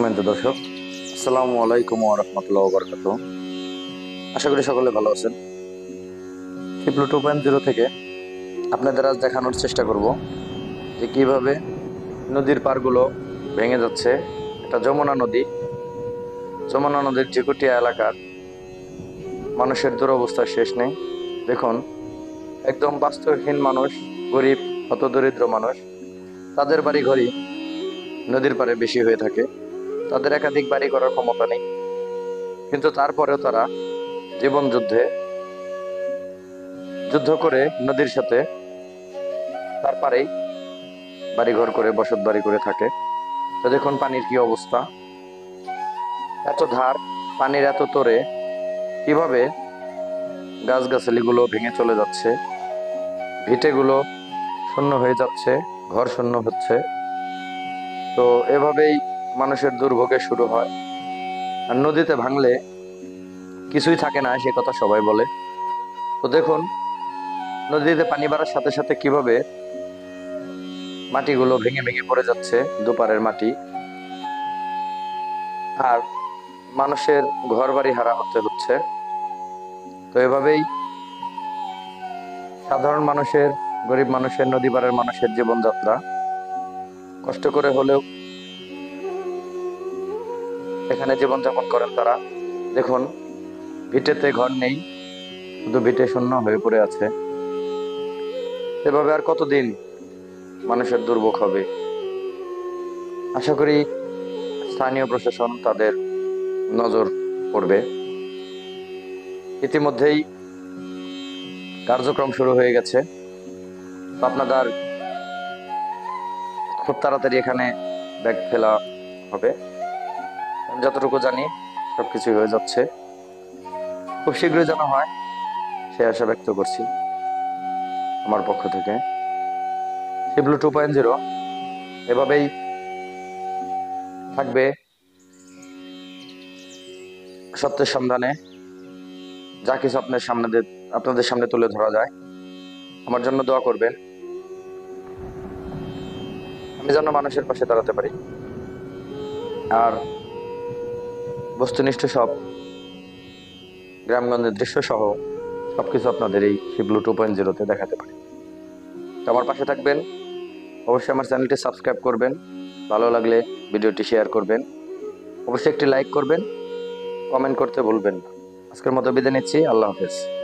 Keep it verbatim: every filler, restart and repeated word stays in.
সম্মানিত দর্শক, আসসালামু আলাইকুম ওয়া রাহমাতুল্লাহি ওয়া বারাকাতুহু। আশা করি সকলে ভালো আছেন। শিপলু টু পয়েন্ট জিরো থেকে আপনাদের আজ দেখানোর চেষ্টা করব যে কিভাবে নদীর পাড়গুলো ভেঙে যাচ্ছে। এটা যমুনা নদী। যমুনা নদীর জিকুটিয়া এলাকার মানুষের দুরবস্থা শেষ নেই। দেখুন, একদম বাস্তবহীন মানুষ, গরিব হতদরিদ্র মানুষ, তাদের বাড়ি ঘরই নদীর পাড়ে বেশি হয়ে থাকে। তাদের একাধিক বাড়ি করার ক্ষমতা নেই, কিন্তু তারপরেও তারা জীবন যুদ্ধে যুদ্ধ করে নদীর সাথে তার পারেই বাড়িঘর করে বসত বাড়ি করে থাকে। তো দেখুন পানির কি অবস্থা, এত ধার, পানির এত তোরে, কিভাবে গাছগাছালি গুলো ভেঙে চলে যাচ্ছে, ভিটেগুলো শূন্য হয়ে যাচ্ছে, ঘর শূন্য হচ্ছে। তো এভাবেই মানুষের দুর্ভোগে শুরু হয়। আর নদীতে ভাঙলে কিছুই থাকে না, সে কথা সবাই বলে। তো দেখুন, নদীতে পানি বাড়ার সাথে সাথে কিভাবে মাটিগুলো ভেঙে ভেঙে পড়ে যাচ্ছে, দুপারের মাটি। আর মানুষের ঘর বাড়ি হারা হতে হচ্ছে। তো এভাবেই সাধারণ মানুষের, গরিব মানুষের, নদী পাড়ের মানুষের জীবনযাত্রা কষ্ট করে হলেও এখানে জীবনযাপন করেন তারা। দেখুন, ভিটেতে ঘর নেই, শুধু ভিটে শূন্য হয়ে পড়ে আছে। এভাবে আর কতদিন মানুষের দুর্ভোগ হবে? আশা করি স্থানীয় প্রশাসন তাদের নজর পড়বে। ইতিমধ্যেই কার্যক্রম শুরু হয়ে গেছে। তো আপনাদের খুব তাড়াতাড়ি এখানে ব্যাগ ফেলা হবে। আমি যতটুকু জানি সবকিছুই হয়ে যাচ্ছে, খুব শীঘ্রই যেন হয় সে আশা ব্যক্ত করছি আমার পক্ষ থেকে। শিবলু টু পয়েন্ট জিরো এভাবেই থাকবে সত্যের সন্ধানে। যা কিছু আপনার সামনে আপনাদের সামনে তুলে ধরা যায়, আমার জন্য দোয়া করবেন, আমি যেন মানুষের পাশে দাঁড়াতে পারি। আর বস্তুনিষ্ঠ সব গ্রামগঞ্জের দৃশ্য সহ সবকিছু আপনাদের এই শিবলু টু পয়েন্ট জিরোতে দেখাতে পারি। তো আমার পাশে থাকবেন, অবশ্যই আমার চ্যানেলটি সাবস্ক্রাইব করবেন, ভালো লাগলে ভিডিওটি শেয়ার করবেন, অবশ্যই একটি লাইক করবেন, কমেন্ট করতে ভুলবেন না। আজকের মতো বিদায় নিচ্ছি, আল্লাহ হাফেজ।